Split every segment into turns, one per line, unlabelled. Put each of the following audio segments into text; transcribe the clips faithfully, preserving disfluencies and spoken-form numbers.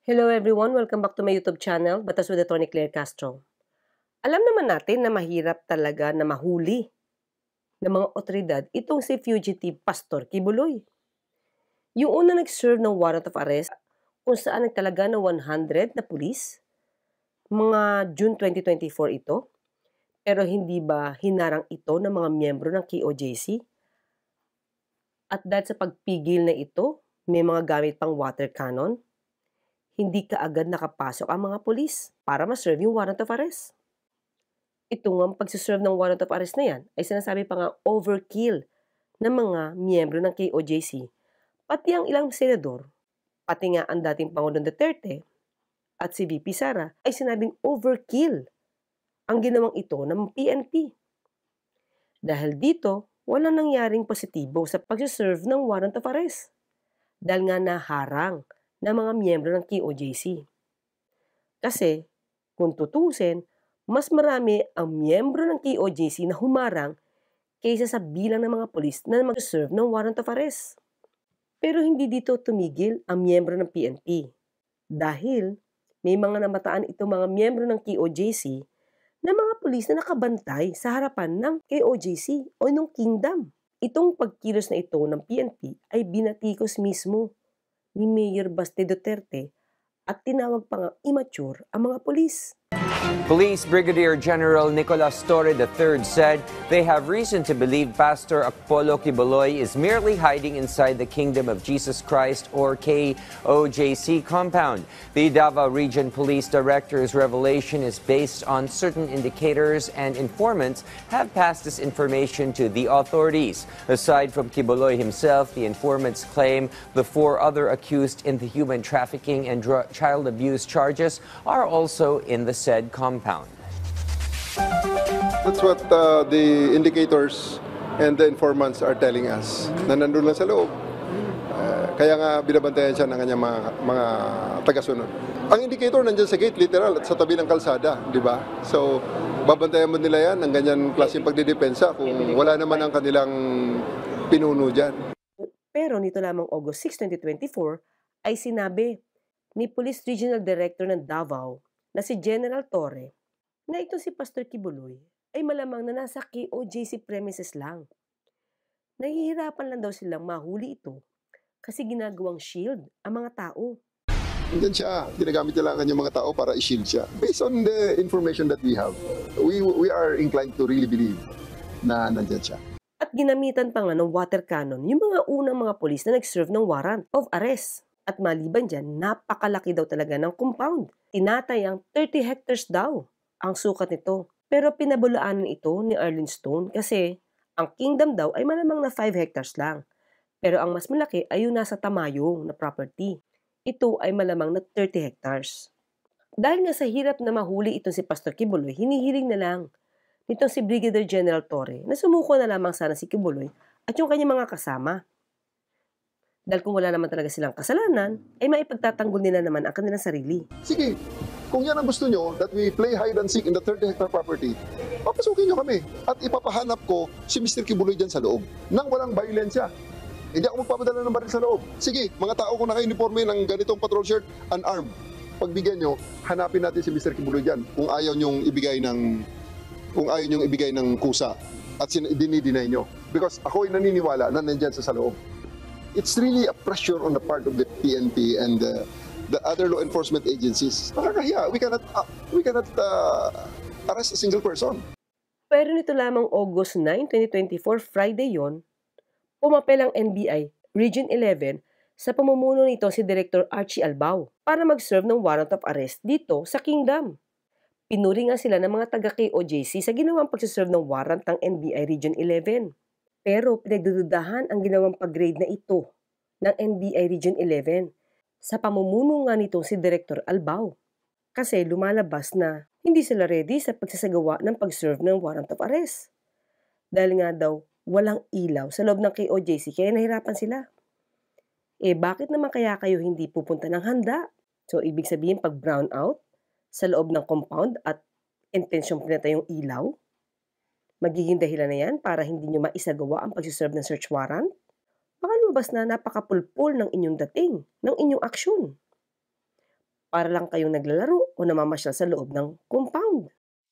Hello everyone, welcome back to my YouTube channel, Batas with Attorney Claire Castro. Alam naman natin na mahirap talaga na mahuli ng mga otoridad itong si fugitive Pastor Kibuloy. Yung una nag-serve ng warrant of arrest kung saan nagtalaga ng one hundred na pulis, mga June twenty twenty-four ito, pero hindi ba hinarang ito ng mga miyembro ng K O J C? At dahil sa pagpigil na ito, may mga gamit pang water cannon, hindi kaagad nakapasok ang mga pulis para ma-serve yung warrant of arrest. Ito nga pagsiserve ng warrant of arrest na yan ay sinasabi pa nga overkill ng mga miyembro ng K O J C, pati ang ilang senador, pati nga ang dating Pangulong Duterte at si V P Sara ay sinabing overkill ang ginawang ito ng P N P. Dahil dito, walang nangyaring positibo sa pagsiserve ng warrant of arrest dahil nga naharang ng mga miyembro ng K O J C. Kasi, kung tutusin, mas marami ang miyembro ng K O J C na humarang kaysa sa bilang ng mga polis na mag-serve ng warrant of arrest. Pero hindi dito tumigil ang miyembro ng P N P dahil may mga namataan itong mga miyembro ng K O J C na mga polis na nakabantay sa harapan ng K O J C o ng Kingdom. Itong pagkilos na ito ng P N P ay binatikos mismo ni Mayor Baste Duterte at tinawag pa nga immature ang mga polis.
Police Brigadier General Nicolas Torre the third said they have reason to believe Pastor Apollo Kibuloy is merely hiding inside the Kingdom of Jesus Christ or K O J C compound. The Davao Region Police Director's revelation is based on certain indicators and informants have passed this information to the authorities. Aside from Kibuloy himself, the informants claim the four other accused in the human trafficking and dr- child abuse charges are also in the said compound.
That's what uh, the indicators and the informants are telling us, na nandun lang sa loob. Uh, kaya nga binabantayan siya ng kanyang mga, mga tagasunod. Ang indicator nandyan sa gate, literal, at sa tabi ng kalsada, di ba? So, babantayan mo nila yan ng ganyan klaseng pagdidepensa kung wala naman ang kanilang pinuno dyan.
Pero nito lamang August sixth, twenty twenty-four, ay sinabi ni Police Regional Director ng Davao na si General Torre na ito si Pastor Kibuloy ay malamang na nasa K O J C premises lang. Nahihirapan lang daw silang mahuli ito kasi ginagawang shield ang mga tao.
Nandyan siya, ginagamit nila ang kanyang mga tao para i-shield siya. Based on the information that we have, we, we are inclined to really believe na nandyan siya.
At ginamitan pa nga ng water cannon yung mga unang mga polis na nag-serve ng warrant of arrest. At maliban dyan, napakalaki daw talaga ng compound. Tinatayang thirty hectares daw ang sukat nito. Pero pinabulaanan ito ni Arlene Stone kasi ang Kingdom daw ay malamang na five hectares lang. Pero ang mas malaki ay yung nasa Tamayong na property. Ito ay malamang na thirty hectares. Dahil nga sa hirap na mahuli itong si Pastor Kibuloy, hinihiling na lang nitong si Brigadier General Torre na sumuko na lamang sana si Kibuloy at yung kanyang mga kasama. Dahil kung wala naman talaga silang kasalanan, ay maipagtatanggol nila naman ang kanilang sarili.
Sige, kung yan ang gusto nyo, that we play hide and seek in the thirty hectare property, papasukin nyo kami at ipapahanap ko si Mister Kibuloy dyan sa loob nang walang violensya. Hindi ako magpapadala ng baril sa loob. Sige, mga tao kung naka-uniforme ng ganitong patrol shirt, unarmed, pagbigyan nyo, hanapin natin si Mister Kibuloy dyan kung ayaw nyong ibigay ng kung ayaw nyong ibigay ng kusa at dinideny nyo. Because ako'y naniniwala na nandyan sa loob. It's really a pressure on the part of the P N P and the, the other law enforcement agencies. Nakakahiya. We cannot, uh, we cannot uh, arrest a single person.
Pero nito lamang August ninth, twenty twenty-four, Friday yon, pumapel ang N B I Region eleven sa pamumuno nito si Director Archie Albao para mag-serve ng warrant of arrest dito sa Kingdom. Pinuri nga sila ng mga taga-K O J C sa ginawang pagsiserve ng warrant ng N B I Region eleven. Pero pinagdududahan ang ginawang pag-grade na ito ng N B I Region eleven sa pamumuno nga nito si Director Albao. Kasi lumalabas na hindi sila ready sa pagsasagawa ng pag-serve ng warrant of arrest. Dahil nga daw walang ilaw sa loob ng K O J C kaya nahirapan sila. Eh bakit naman kaya kayo hindi pupunta ng handa? So ibig sabihin pag brown out sa loob ng compound at intensyon pinatay yung ilaw? Magiging dahilan na yan para hindi nyo maisagawa ang pagsiserve ng search warrant? Baka lumabas na napakapulpul ng inyong dating, ng inyong aksyon. para lang kayong naglalaro o namamasyal sa loob ng compound.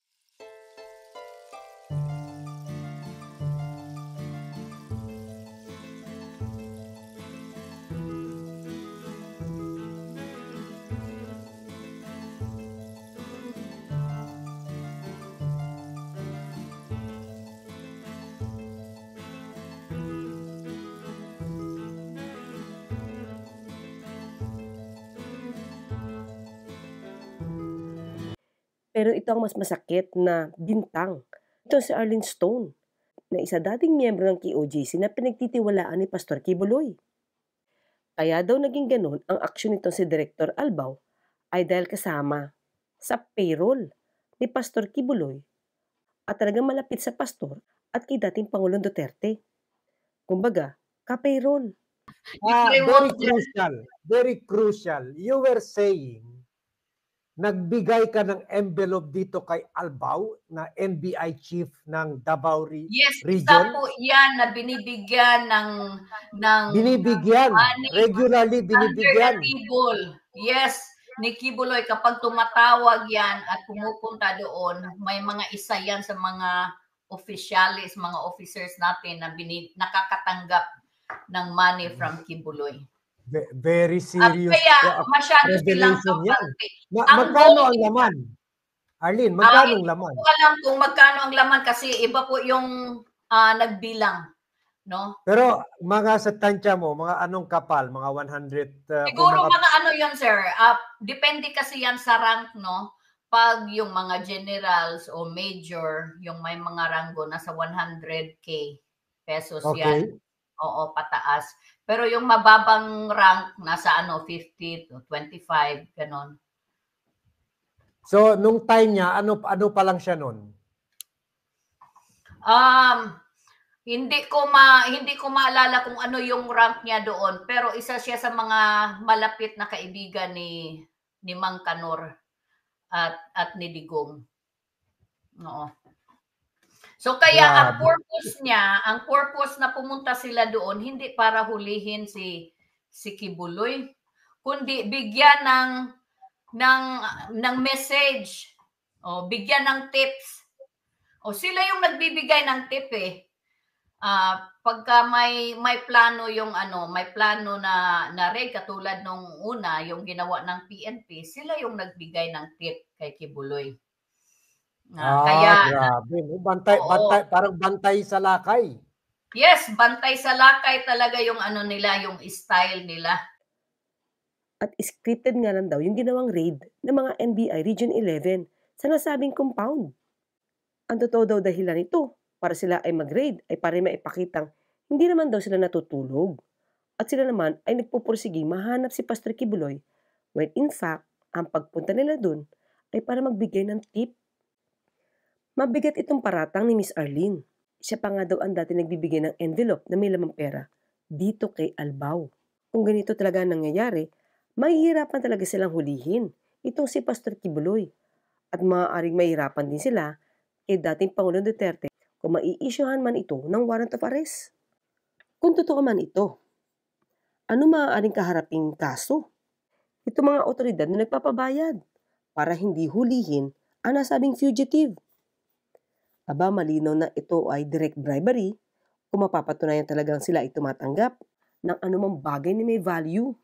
Pero ito ang mas masakit na bintang. Ito si Arlene Stone, na isa dating miyembro ng K O J C na pinagtitiwalaan ni Pastor Kibuloy. Kaya daw naging ganun ang aksyon nitong si Director Albao ay dahil kasama sa payroll ni Pastor Kibuloy at talagang malapit sa pastor at kay dating Pangulong Duterte. Kumbaga, ka-payroll.
Ah, very crucial. Very crucial. You were saying nagbigay ka ng envelope dito kay Albao na N B I chief ng Davao Re-
Yes,
Region.
isa po yan na binibigyan ng ng
Binibigyan.
money
Regularly
under
binibigyan.
the table. Yes, ni Kibuloy, kapag tumatawag yan at pumupunta doon, may mga isa yan sa mga officials, mga officers natin na bini, nakakatanggap ng money from Kibuloy.
Ve- Very
At
serious.
kaya
uh,
masyado silang
revelation yan.
kampante.
Ma-
Ang
magkano
goal-
ang laman? Arlene, magkano ang
hindi
laman?
ko alam kung magkano ang laman kasi iba po yung ah, nagbilang, no?
Pero mga sa tansya mo, mga anong kapal? Mga one hundred? Uh, kung
Siguro
mga-
mga ano yun, sir. Ah, depende kasi yan sa rank, no? Pag yung mga generals o major, yung may mga ranggo, nasa one hundred K pesos yan.
Okay.
Oo, pataas. Pero yung mababang rank, nasa ano, fifty to twenty-five, ganon.
So, nung time niya, ano ano pa lang siya nun?
Um, hindi ko ma hindi ko maalala kung ano yung rank niya doon, pero isa siya sa mga malapit na kaibigan ni ni Mang Kanor at at ni Digong. Oo. So kaya ang
Grabe.
purpose niya, ang purpose na pumunta sila doon hindi para hulihin si si Kibuloy, kundi bigyan ng ng ng message. O bigyan ng tips. O sila yung nagbibigay ng tip eh. Ah, pagka may may plano yung ano, may plano na na raid katulad nung una, yung ginawa ng P N P, sila yung nagbigay ng tip kay Kibuloy.
Ah,
Ah, kaya
grabe. No? Bantay,
Oo.
bantay, parang bantay sa lakay.
yes, bantay sa lakay talaga yung ano nila, yung style nila.
At scripted nga lang daw yung ginawang raid ng mga N B I Region eleven sa nasabing compound. Ang totoo daw dahilan nito para sila ay mag-raid ay para maipakitang hindi naman daw sila natutulog. At sila naman ay nagpupursige mahanap si Pastor Kibuloy when in fact, ang pagpunta nila dun ay para magbigay ng tip. Mabigat itong paratang ni Miss Arlene. Siya pa nga daw ang dati nagbibigay ng envelope na may lamang pera dito kay Albao. Kung ganito talaga ang nangyayari, mahihirapan talaga silang hulihin itong si Pastor Kibuloy. At maaaring mahihirapan din sila kay dating Pangulong Duterte kung mai-issuehan man ito ng warrant of arrest. Kung totoo man ito, ano maaaring kaharaping kaso? Ito mga otoridad na nagpapabayad para hindi hulihin ang nasabing fugitive. Aba, malinaw na ito ay direct bribery kung mapapatunayan talagang sila ay tumatanggap ng anumang bagay na may value.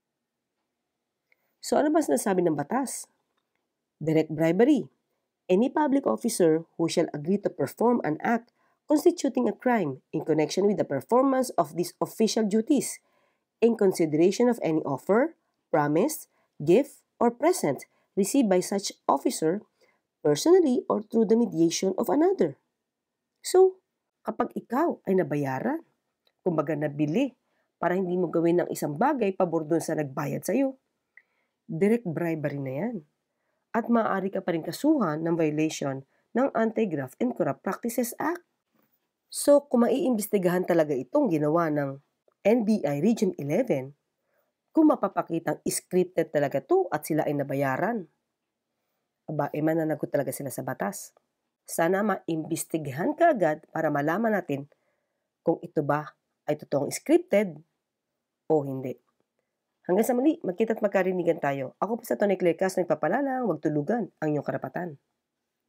So ano ba sinasabi ng batas? Direct bribery. Any public officer who shall agree to perform an act constituting a crime in connection with the performance of these official duties in consideration of any offer, promise, gift, or present received by such officer personally or through the mediation of another. So, kapag ikaw ay nabayaran, kumbaga nabili, para hindi mo gawin ng isang bagay pabor dun sa nagbayad sa'yo, direct bribery na yan. At maaari ka pa rin kasuhan ng violation ng Anti-Graft and Corrupt Practices Act. So, kung maiimbestigahan talaga itong ginawa ng N B I Region eleven, kung mapapakitang scripted talaga to at sila ay nabayaran, aba, eh mananagot talaga sila sa batas. Sana maimbestigahan ka agad para malaman natin kung ito ba ay totoong scripted o hindi. Hanggang sa muli, magkita't magkarinigan tayo. Ako po sa Tony Claire Castro, nagpapalalang, huwag tulugan ang iyong karapatan.